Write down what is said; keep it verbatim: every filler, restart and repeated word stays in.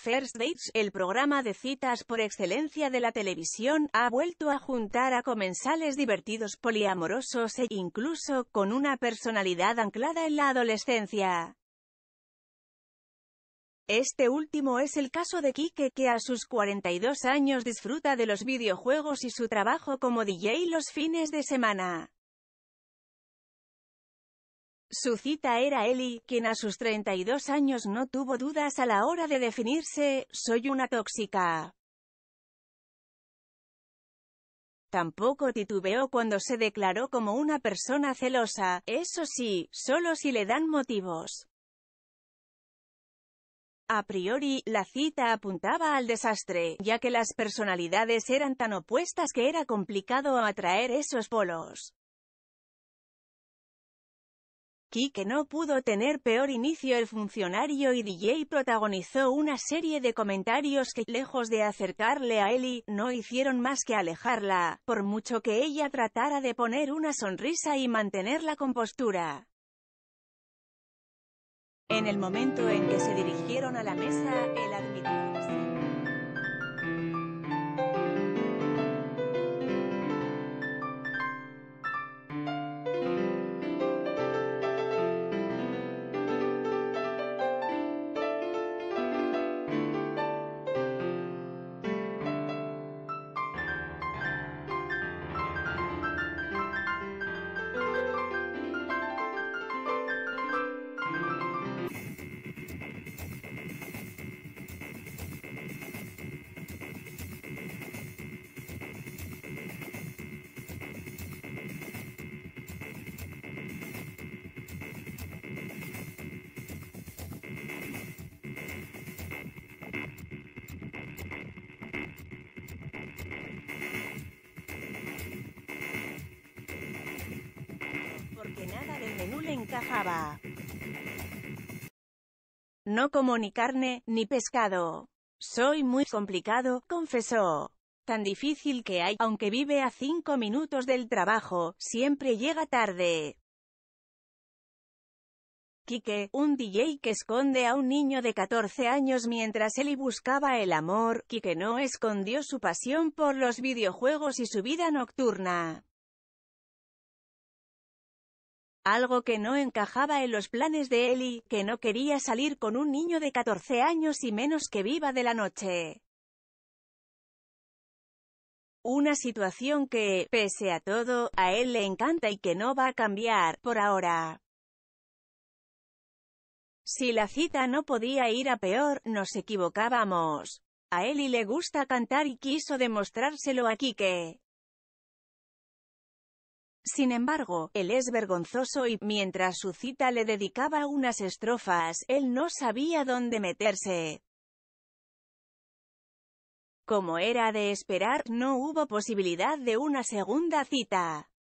First Dates, el programa de citas por excelencia de la televisión, ha vuelto a juntar a comensales divertidos poliamorosos e, incluso, con una personalidad anclada en la adolescencia. Este último es el caso de Kike, que a sus cuarenta y dos años disfruta de los videojuegos y su trabajo como D J los fines de semana. Su cita era Ellie, quien a sus treinta y dos años no tuvo dudas a la hora de definirse: soy una tóxica. Tampoco titubeó cuando se declaró como una persona celosa, eso sí, solo si le dan motivos. A priori, la cita apuntaba al desastre, ya que las personalidades eran tan opuestas que era complicado atraer esos polos. Kike no pudo tener peor inicio. El funcionario y D J protagonizó una serie de comentarios que, lejos de acercarle a Ellie, no hicieron más que alejarla, por mucho que ella tratara de poner una sonrisa y mantener la compostura. En el momento en que se dirigieron a la mesa, él admitió que sí. Porque nada del menú le encajaba. No como ni carne, ni pescado. Soy muy complicado, confesó. Tan difícil que hay, aunque vive a cinco minutos del trabajo, siempre llega tarde. Kike, un D J que esconde a un niño de catorce años mientras Ellie buscaba el amor. Kike no escondió su pasión por los videojuegos y su vida nocturna. Algo que no encajaba en los planes de Ellie, que no quería salir con un niño de catorce años y menos que viva de la noche. Una situación que, pese a todo, a él le encanta y que no va a cambiar, por ahora. Si la cita no podía ir a peor, nos equivocábamos. A Ellie le gusta cantar y quiso demostrárselo a Kike. Sin embargo, él es vergonzoso y, mientras su cita le dedicaba unas estrofas, él no sabía dónde meterse. Como era de esperar, no hubo posibilidad de una segunda cita.